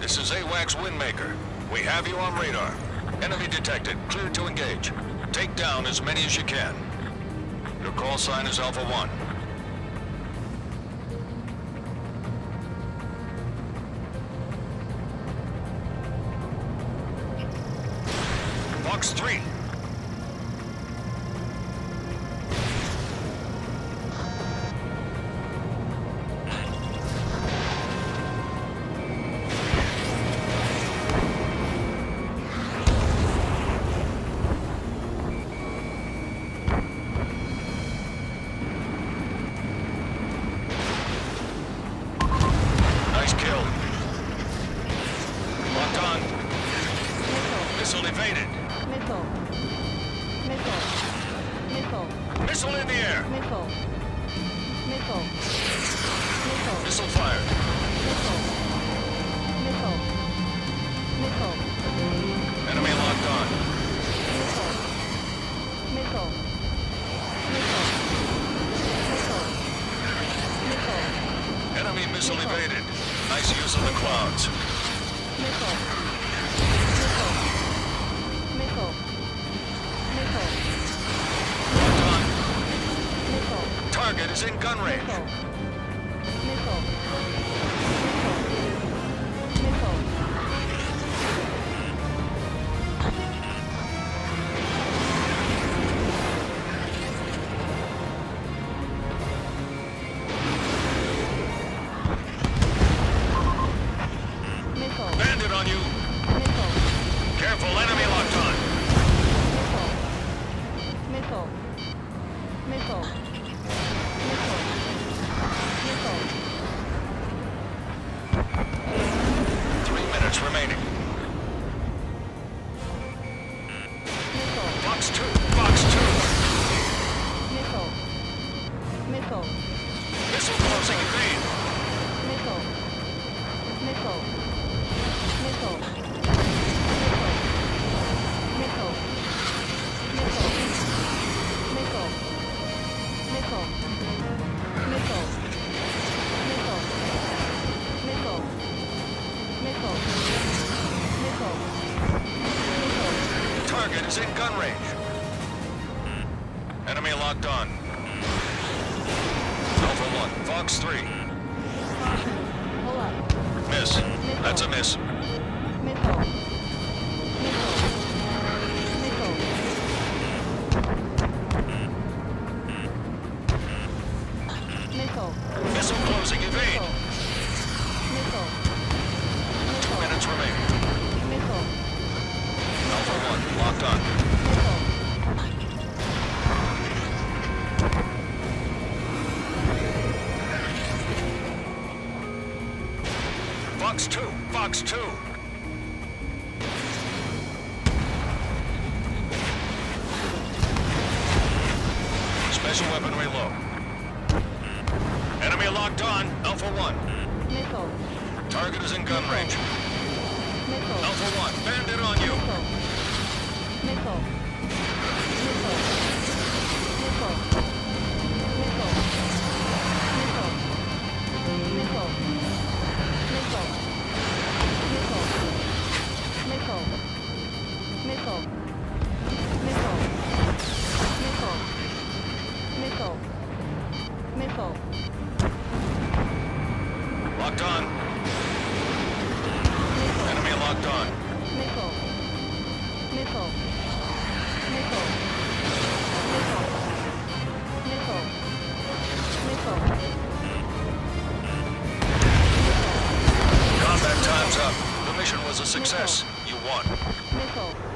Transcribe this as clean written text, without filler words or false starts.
This is AWACS Windmaker. We have you on radar. Enemy detected. Clear to engage. Take down as many as you can. Your call sign is Alpha 1. Fox 3. Nice kill. Locked on. Missile evaded. Missile. Missile. Missile. Missile in the air. Missile. Missile. Missile. Missile fired. Missile. Missile. Missile. Enemy locked on. Missile. Missile. Missile. Missile. Missile. Enemy missile evaded. Nice use of the clouds. Missile. Missile. Missile. Locked on. Missile. Target is in gun range. Missile. Missile. Missile. Missile. Bandit on you. Missile. Careful, enemy locked on. Missile. Missile. Missile. Missile. 3 minutes remaining. Missile. Fox 2. Fox 2. Missile. Missile. Missile closing evade. Missile. Missile. Missile. Missile. Missile. Missile. Missile. Missile. Missile. Missile. Missile. Missile. Missile. Target is in gun range. Enemy locked on. Alpha 1. Fox 3. Pull up. Miss. That's a miss. Missile. Missile. Missile. Missile. Missile closing evade. Missile. 2 minutes remaining. Missile. Alpha 1. Locked on. Missile. Fox 2. Fox 2. Special weaponry low. Enemy locked on. Alpha 1. Missile. Target is in gun range. Missile. Alpha 1. Bandit on you. Missile. Missile. Missile. Missile. Missile. Missile. Missile. Missile. Missile. Missile. Missile. Missile. Missile. Missile. Locked on. Enemy locked on. Missile. Missile. Missile. Missile. Missile. Missile. Combat time's up. The mission was a success. You won. Missile.